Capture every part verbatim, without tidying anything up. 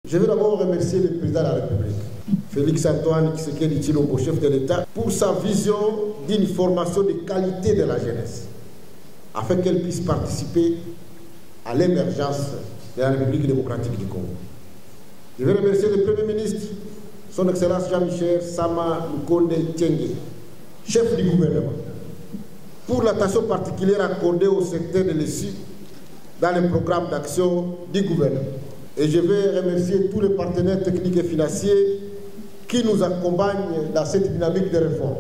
Je veux d'abord remercier le président de la République, Félix Antoine Tshisekedi Tshilombo, chef de l'État, pour sa vision d'une formation de qualité de la jeunesse, afin qu'elle puisse participer à l'émergence de la République démocratique du Congo. Je veux remercier le Premier ministre, son Excellence Jean-Michel Sama Lukonde Tienge, chef du gouvernement, pour l'attention particulière accordée au secteur de l'E S U dans le programme d'action du gouvernement. Et je vais remercier tous les partenaires techniques et financiers qui nous accompagnent dans cette dynamique de réforme.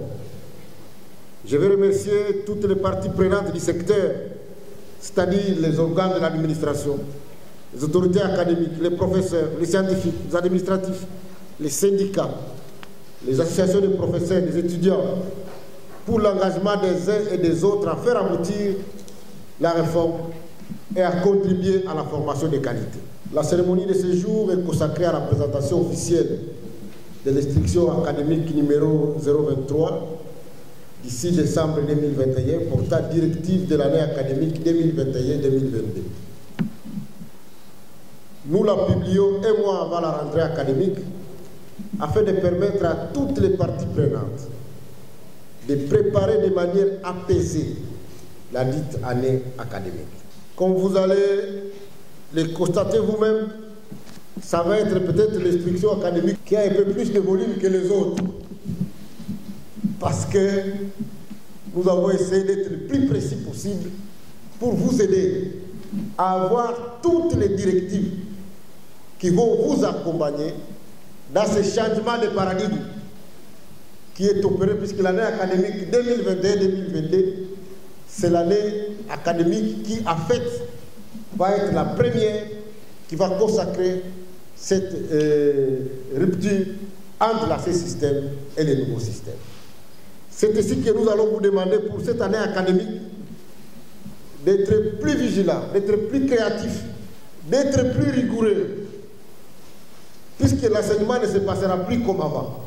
Je vais remercier toutes les parties prenantes du secteur, c'est-à-dire les organes de l'administration, les autorités académiques, les professeurs, les scientifiques, les administratifs, les syndicats, les associations de professeurs, des étudiants, pour l'engagement des uns et des autres à faire aboutir la réforme et à contribuer à la formation de qualité. La cérémonie de ce jour est consacrée à la présentation officielle de l'instruction académique numéro zéro vingt-trois du six décembre deux mille vingt et un portant directive de l'année académique deux mille vingt et un deux mille vingt-deux. Nous la publions un mois avant la rentrée académique afin de permettre à toutes les parties prenantes de préparer de manière apaisée la dite année académique. Comme vous allez le constater vous-même, ça va être peut-être l'instruction académique qui a un peu plus de volume que les autres. Parce que nous avons essayé d'être le plus précis possible pour vous aider à avoir toutes les directives qui vont vous accompagner dans ce changement de paradigme qui est opéré, puisque l'année académique deux mille vingt et un deux mille vingt-deux, c'est l'année académique qui, en fait, va être la première qui va consacrer cette euh, rupture entre l'ancien système et le nouveau système. C'est ici que nous allons vous demander pour cette année académique d'être plus vigilant, d'être plus créatif, d'être plus rigoureux, puisque l'enseignement ne se passera plus comme avant.